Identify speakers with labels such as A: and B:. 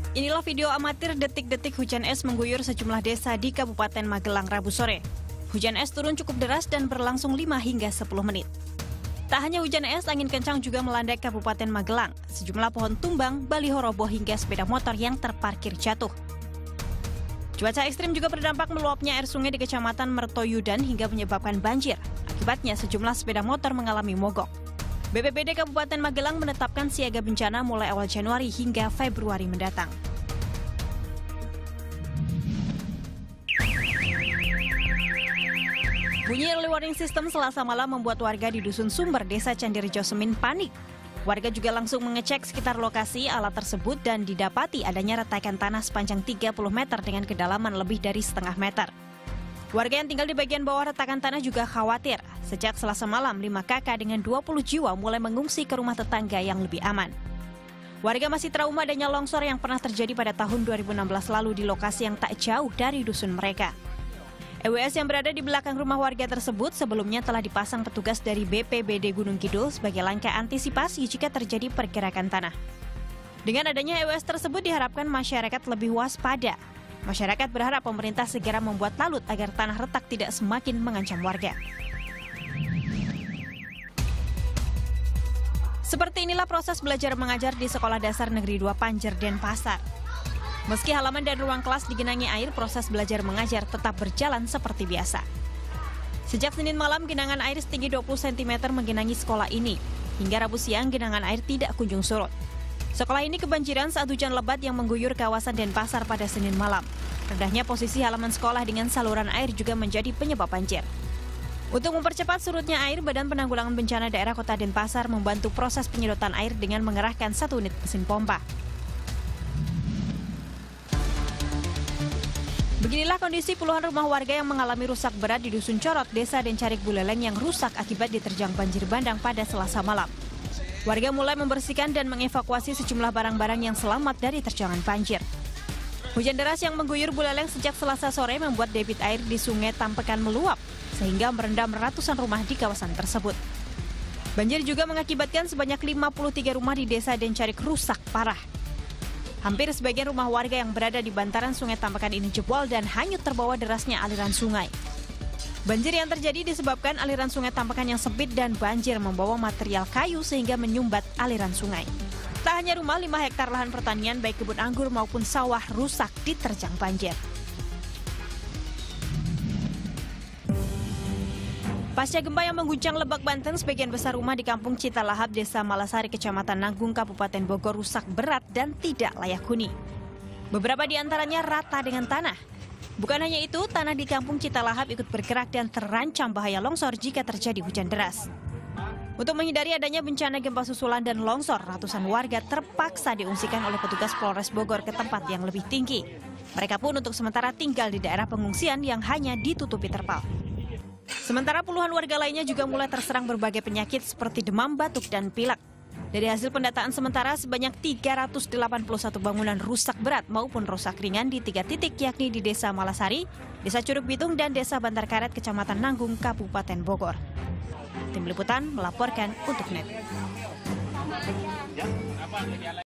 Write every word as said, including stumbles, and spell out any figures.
A: Inilah video amatir detik-detik hujan es mengguyur sejumlah desa di Kabupaten Magelang Rabu sore. Hujan es turun cukup deras dan berlangsung lima hingga sepuluh menit. Tak hanya hujan es, angin kencang juga melanda Kabupaten Magelang. Sejumlah pohon tumbang, baliho roboh hingga sepeda motor yang terparkir jatuh. Cuaca ekstrim juga berdampak meluapnya air sungai di Kecamatan Mertoyudan hingga menyebabkan banjir. Akibatnya sejumlah sepeda motor mengalami mogok. B P B D Kabupaten Magelang menetapkan siaga bencana mulai awal Januari hingga Februari mendatang. Bunyi early warning system Selasa malam membuat warga di Dusun Sumber, Desa Candirejo Semin panik. Warga juga langsung mengecek sekitar lokasi alat tersebut dan didapati adanya retakan tanah sepanjang tiga puluh meter dengan kedalaman lebih dari setengah meter. Warga yang tinggal di bagian bawah retakan tanah juga khawatir. Sejak Selasa malam, lima kakak dengan dua puluh jiwa mulai mengungsi ke rumah tetangga yang lebih aman. Warga masih trauma adanya longsor yang pernah terjadi pada tahun dua ribu enam belas lalu di lokasi yang tak jauh dari dusun mereka. E W S yang berada di belakang rumah warga tersebut sebelumnya telah dipasang petugas dari B P B D Gunung Kidul sebagai langkah antisipasi jika terjadi pergerakan tanah. Dengan adanya E W S tersebut diharapkan masyarakat lebih waspada. Masyarakat berharap pemerintah segera membuat lalut agar tanah retak tidak semakin mengancam warga. Seperti inilah proses belajar mengajar di Sekolah Dasar Negeri dua Panjer, Denpasar. Meski halaman dan ruang kelas digenangi air, proses belajar mengajar tetap berjalan seperti biasa. Sejak Senin malam, genangan air setinggi dua puluh sentimeter menggenangi sekolah ini. Hingga Rabu siang, genangan air tidak kunjung surut. Sekolah ini kebanjiran saat hujan lebat yang mengguyur kawasan Denpasar pada Senin malam. Rendahnya posisi halaman sekolah dengan saluran air juga menjadi penyebab banjir. Untuk mempercepat surutnya air, Badan Penanggulangan Bencana Daerah Kota Denpasar membantu proses penyedotan air dengan mengerahkan satu unit mesin pompa. Beginilah kondisi puluhan rumah warga yang mengalami rusak berat di Dusun Corot, Desa Dencarik Buleleng yang rusak akibat diterjang banjir bandang pada Selasa malam. Warga mulai membersihkan dan mengevakuasi sejumlah barang-barang yang selamat dari terjangan banjir. Hujan deras yang mengguyur Buleleng sejak Selasa sore membuat debit air di Sungai Tampekan meluap, sehingga merendam ratusan rumah di kawasan tersebut. Banjir juga mengakibatkan sebanyak lima puluh tiga rumah di Desa Dencarik rusak parah. Hampir sebagian rumah warga yang berada di bantaran Sungai Tampekan ini jebol dan hanyut terbawa derasnya aliran sungai. Banjir yang terjadi disebabkan aliran Sungai Tampekan yang sempit dan banjir membawa material kayu sehingga menyumbat aliran sungai. Tak hanya rumah, lima hektar lahan pertanian baik kebun anggur maupun sawah rusak diterjang banjir. Pasca gempa yang mengguncang Lebak, Banten, sebagian besar rumah di Kampung Citalahap, Desa Malasari, Kecamatan Nanggung, Kabupaten Bogor rusak berat dan tidak layak huni. Beberapa di antaranya rata dengan tanah. Bukan hanya itu, tanah di Kampung Citalahap ikut bergerak dan terancam bahaya longsor jika terjadi hujan deras. Untuk menghindari adanya bencana gempa susulan dan longsor, ratusan warga terpaksa diungsikan oleh petugas Polres Bogor ke tempat yang lebih tinggi. Mereka pun untuk sementara tinggal di daerah pengungsian yang hanya ditutupi terpal. Sementara puluhan warga lainnya juga mulai terserang berbagai penyakit seperti demam, batuk, dan pilek. Dari hasil pendataan sementara, sebanyak tiga ratus delapan puluh satu bangunan rusak berat maupun rusak ringan di tiga titik, yakni di Desa Malasari, Desa Curug Bitung, dan Desa Bantar Karet, Kecamatan Nanggung, Kabupaten Bogor. Tim Liputan melaporkan untuk N E T.